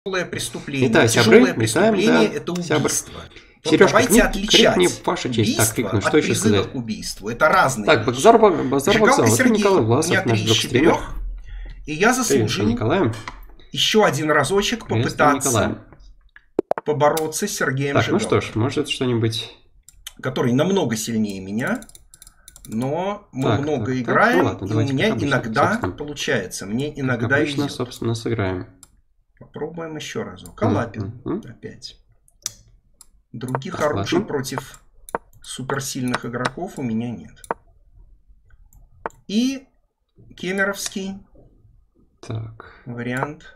Тяжелое преступление. Итак, Тяжелое преступление – это убийство. Вот Сережка, давайте отличать мне ваша честь. Так, убийство что от еще призыва сказать? к убийству. Это разные Так, вещи. базар вокзал. Жигалка Это Сергей, Николай у Власов, меня 3 наш из блог-стример. 4, и я заслужил еще один разочек попытаться побороться с Сергеем Так, Жигалкой. ну что ж, может что-нибудь... Который намного сильнее меня, но мы много играем, ну ладно, и у меня обычно, иногда собственно. получается. Мне иногда Как обычно, везет. собственно, сыграем. Попробуем еще разок. Калапин опять. Других оружий против суперсильных игроков у меня нет. И кемеровский вариант.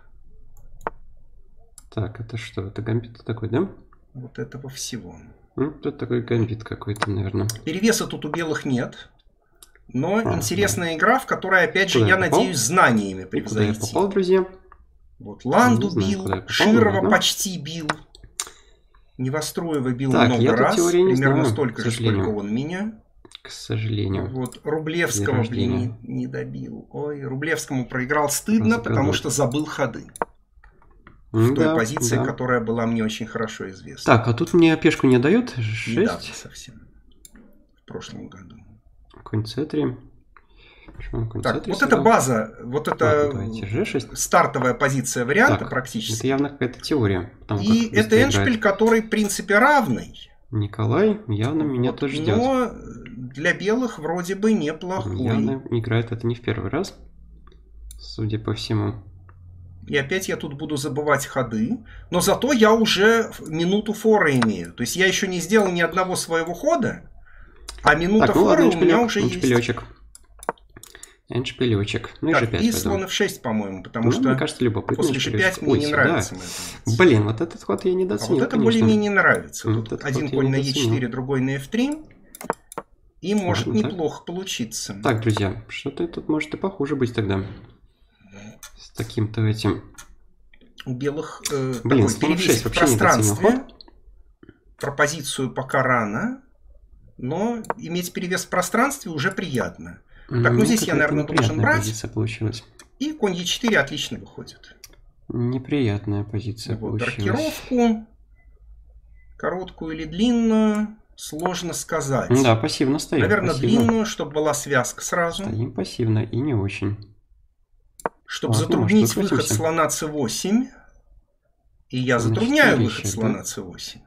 Так, это что? Это гамбит такой, да? Вот этого всего. Ну, тут такой гамбит какой-то, наверное. Перевеса тут у белых нет. Но интересная игра, в которой, опять же, я надеюсь, знаниями превзойти. Куда я попал, друзья? Вот Ланду бил, Широва почти бил. Невостроева бил много раз. Примерно столько же, сколько он меня. К сожалению. Вот Рублевского, блин, не добил. Ой, Рублевскому проиграл стыдно, потому что забыл ходы. В той позиции, которая была мне очень хорошо известна. Так, а тут мне пешку не дают? 6? Недавно совсем. В прошлом году. Конь c3. Так, вот эта база, вот это стартовая позиция варианта практически. Это явно какая-то теория. И это эндшпиль, который в принципе равный. Николай явно меня тоже ждет. Но для белых вроде бы неплохой. Явно играет это не в первый раз, судя по всему. И опять я тут буду забывать ходы. Но зато я уже минуту фора имею. То есть я еще не сделал ни одного своего хода. А минута фора у меня уже есть. Эндшпилечек. Ну и G5. И слон f6, по-моему, потому что мне кажется, любопытно. После g5 мне не нравится. Блин, вот этот ход я недооценил. А вот это более-менее нравится. Тут один конь на e4, другой на f3. И может неплохо получиться. Так, друзья, что-то тут может и похуже быть тогда. С таким-то этим. У белых перевес в пространстве. Про позицию пока рано. Но иметь перевес в пространстве уже приятно. Так, ну здесь я, наверное, должен брать. И конь e4 отлично выходит. Неприятная позиция получилась. Рокировку. Короткую или длинную. Сложно сказать. Да, пассивно стоим. Наверное, длинную, чтобы была связка сразу. Стоим пассивно и не очень. Чтобы затруднить выход слона c8. И я затрудняю выход слона c8.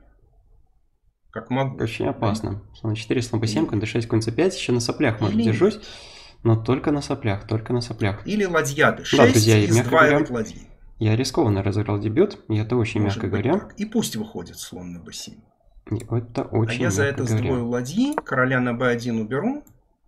Как могу. Очень опасно. Слон 4, слон b7, конь d6, конь c5. Еще на соплях, может, держусь. Но только на соплях, только на соплях. Или ладья d6, да, друзья, издваивать ладьи. Я рискованно разыграл дебют. И это очень, мягко говоря. Так. И пусть выходит слон на b7. И это очень, я за это сдвою ладьи, короля на b1 уберу.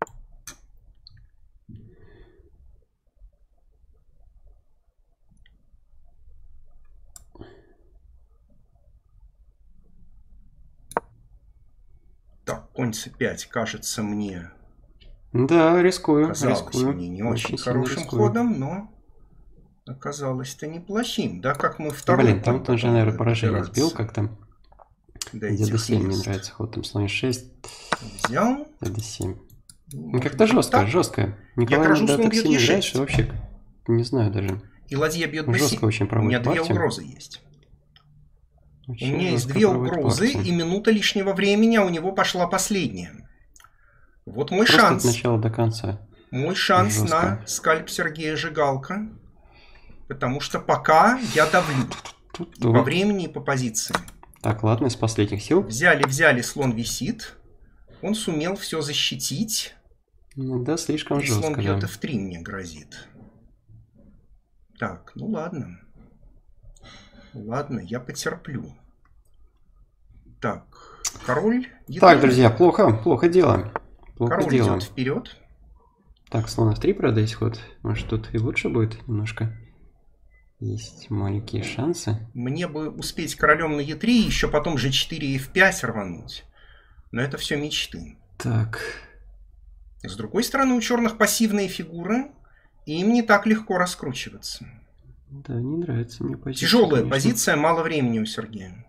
Так, конь c5 кажется мне... Да, рискую. Казалось мне не очень хорошим ходом, но оказалось-то неплохим. Да, как мы второй... Блин, там тоже, наверное, поражение сбил как-то. Где d7 мне нравится ход, там слон 6. Взял. d7. Ну, как-то жестко, жестко. Николай иногда так сильно играет, что вообще не знаю даже. И ладья бьет b7. Жестко очень проводит партию. У меня 2 угрозы есть. У меня есть 2 угрозы, и минута лишнего времени, а у него пошла последняя. Вот мой шанс. От начала до конца. Мой шанс на скальп Сергея Жигалка. Потому что пока я давлю. По времени и по позиции. Так, ладно, из последних сил. Взяли, слон висит. Он сумел все защитить. Да, слишком жестко. Слон бьет f3 мне грозит. Так, ну ладно. Ладно, я потерплю. Так, король... Так, друзья, плохо дело. Король идет вперед. Так, слон f3, правда, есть ход. Может, тут и лучше будет немножко. Есть маленькие шансы. Мне бы успеть королем на e3, еще потом g4 и f5 рвануть. Но это все мечты. Так. С другой стороны, у черных пассивные фигуры, и им не так легко раскручиваться. Да, не нравится мне позиция. Тяжелая позиция, мало времени у Сергея.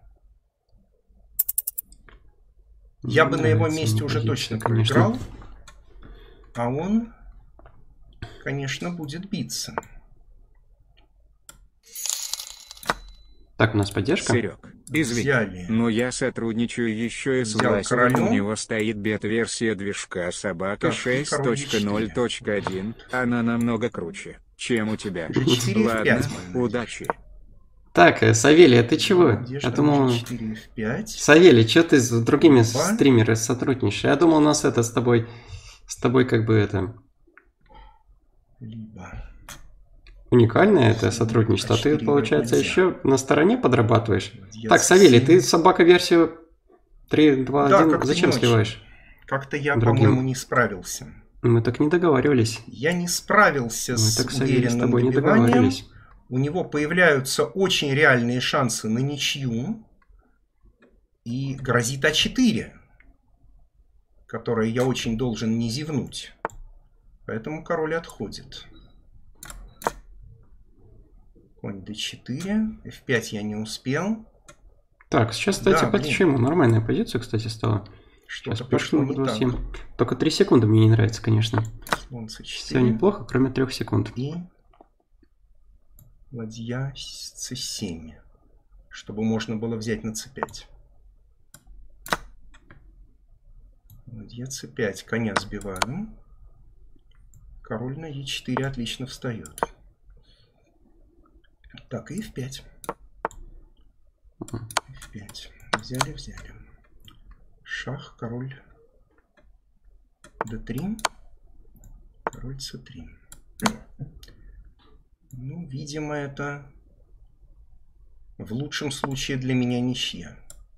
Я бы на его месте уже точно проиграл. А он, конечно, будет биться. Так, у нас поддержка. Серег, извини, но я сотрудничаю еще и с Власевым. У него стоит бета-версия движка собака 6.0.1. Она намного круче, чем у тебя. Ладно, удачи. Так, Савелий, а ты чего? Я думал... Савелий, что ты с другими стримерами сотрудничаешь? Я думал, у нас это с тобой как бы это... Уникальное это сотрудничество. А ты, получается, еще на стороне подрабатываешь? Так, Савелий, ты собака-версию 3.2.1 зачем сливаешь? Как-то я, по-моему, не справился. Мы так не договаривались. Я не справился с уверенным добиванием. У него появляются очень реальные шансы на ничью. И грозит А4, которое я очень должен не зевнуть. Поэтому король отходит. Конь d4. f5 я не успел. Так, сейчас, кстати, почему? Нормальная позиция, кстати, стала. Что-то пошло не так. Только 3 секунды мне не нравится, конечно. Слон c4. Все неплохо, кроме 3 секунд. И ладья c7. Чтобы можно было взять на c5. Ладья c5. Коня сбиваю. Король на e4 отлично встает. Так, и f5. f5. Взяли. Шах, король d3. Король c3. Ну, видимо, это в лучшем случае для меня ничья.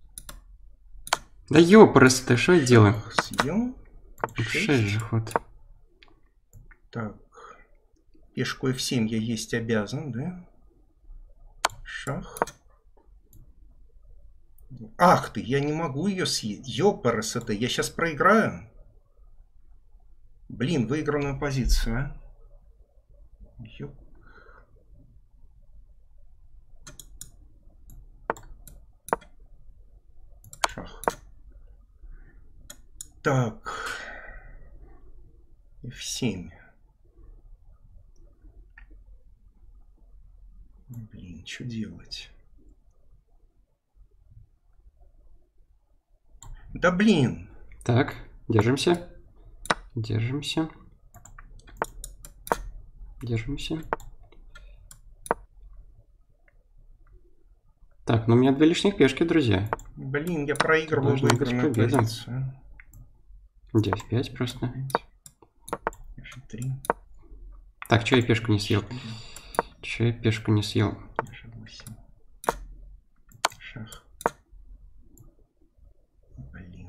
Да ёпрст, ты что я делаю? Съел. 6 же ход. Так. Пешку f7 я есть обязан, да? Шах. Ах ты, я не могу ее съесть. Ёпрст, это я сейчас проиграю. Блин, выигранную позицию, а? Ёп. Шах. Так. F7. Блин, что делать? Да блин. Так, держимся. Держимся. Так, ну у меня 2 лишних пешки, друзья. Блин, я проигрываю выигранную позицию. D5 просто. F3. Так, что я пешку не съел? G8. Шах. Блин.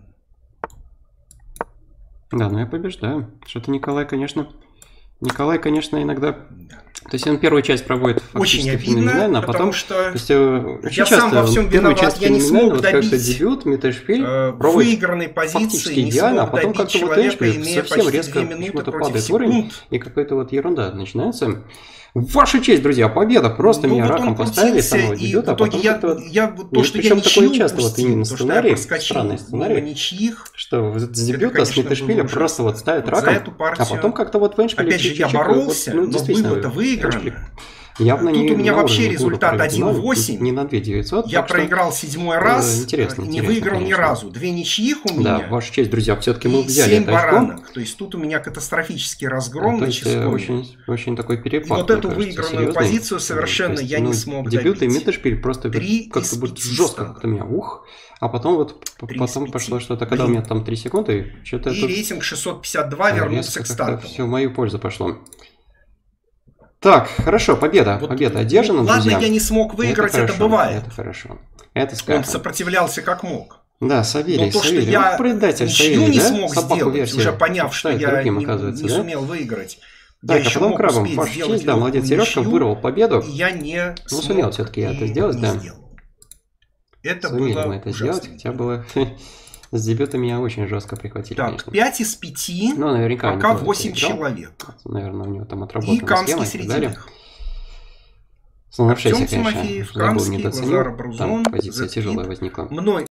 Да, ну я побеждаю. Что-то Николай, конечно, иногда... Да. То есть он первую часть проводит очень обидно, а потом... что то есть, очень я сам во всем виноват, я не смог добить дебют, Миттельшпиль, выигранной позиции, не идеально, смог а потом добить как-то вот человека, совсем резко почему-то падает уровень, и какая-то вот ерунда начинается. Ваша честь, друзья, победа! Просто меня раком поставили с самого дебюта, а потом как-то... Причем такое часто вот именно сценарий, странный сценарий, что с дебюта с Миттельшпиля просто вот ставят раком, а потом как-то вот в эндшпиле... Опять же, я боролся, но было-то выиграно. Явно тут не у меня вообще результат 1-8. Не на 2900. Я проиграл 7-й раз, интересно, не выиграл ни разу. 2 ничьих у меня. Да, ваша честь, друзья, все-таки мы взяли 7 баранок. То есть тут у меня катастрофический разгром на числове. Очень такой перепад. И вот эту выигранную позицию совершенно я не смог добить. Дебют и Миттельшпиль просто как-то будет жестко как-то меня. А потом вот пошло что-то, когда у меня там 3 секунды. И рейтинг 652 вернулся к старту. Все в мою пользу пошло. Так, хорошо, победа. Вот, победа одержана, ладно, друзья. Я не смог выиграть, это бывает. Это хорошо. Это сказано. Он сопротивлялся как мог. Да, Савелий, но то, что я предатель ничего не смог Собаку сделать, версия. уже поняв, что я не сумел выиграть. Я еще мог успеть сделать да, молодец, Сережка вырвал победу. И я не смог. Ну, сумел все-таки это сделать, да. Это сумели было мы это сделать, хотя было... С дебюта меня очень жестко прихватили, так, конечно. 5 из 5, ну, наверняка пока 8 человек. Наверное, у него там отработана и Камский схема и среди так далее. них. Слон F6, Тимофеев, Камский, Лазар Брузон. Там позиция тяжелая возникла. Мной